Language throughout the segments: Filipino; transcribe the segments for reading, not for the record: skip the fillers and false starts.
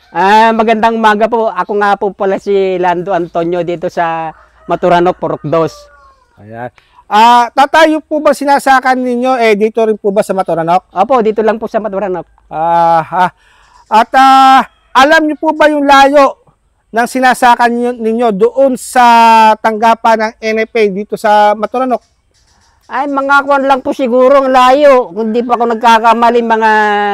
Magandang umaga po. Ako nga po pala si Lando Antonio dito sa Maturanok, Purokdos. Ayan. Tatay, yung po ba sinasakan ninyo, dito rin po ba sa Maturanok? Opo, dito lang po sa Maturanok. At alam niyo po ba yung layo ng sinasakan ninyo doon sa tanggapan ng NFA dito sa Maturanok? Mga kwan lang po siguro ang layo. Kung di pa ako nagkakamali, mga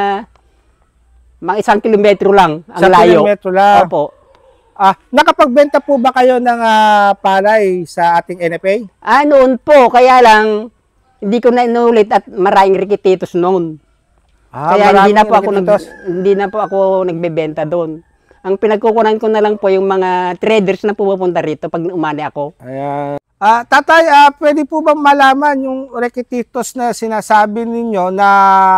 1 kilometro lang ang Sa layo. kilometro lang. Opo. Nakapagbenta po ba kayo ng palay sa ating NFA? Noon po, kaya lang, hindi ko na inulit at maraming rikititos noon. Kaya hindi na po ako nagbebenta doon. Ang pinagkukunan ko na lang po yung mga traders na pupunta rito pag umani ako. Ayan. Tatay, pwede po bang malaman yung rekititos na sinasabi ninyo na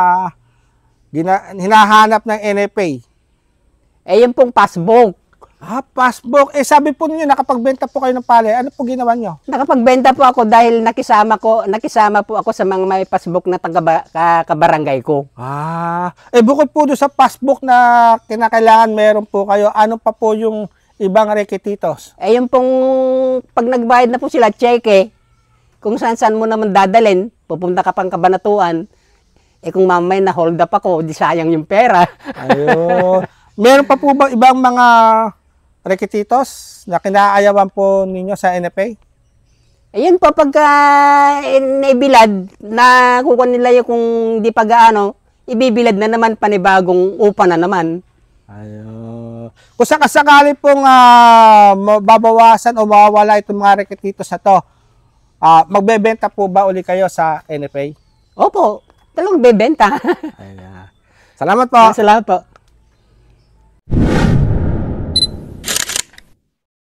hinahanap ng NFA? Yung pong passbook. Passbook. Sabi po ninyo, nakapagbenta po kayo ng palay. Ano po ginawa nyo? Nakapagbenta po ako dahil nakisama po ako sa mga may passbook na kabarangay ko. Bukod po doon sa passbook na kinakailangan meron po kayo, ano pa po yung ibang rekititos? Yung pong pag nagbayad na po sila, cheque, kung saan mo naman dadalhin, pupunta ka pang Kabanatuan, kung mamay na hold up ako, di sayang yung pera. Ayun. Meron pa po ba ibang mga rekititos na kinaayawan po ninyo sa NFA? Ayun po, pagka naibilad, na kukuha nila yung kung di pa gaano, ibibilad na naman, panibagong upa na naman. Ayun. Kung sakasakali pong mababawasan o mawawala itong mga rekititos na to, magbebenta po ba uli kayo sa NFA? Opo, talagang bebenta. Ayan. Salamat po. Salamat po.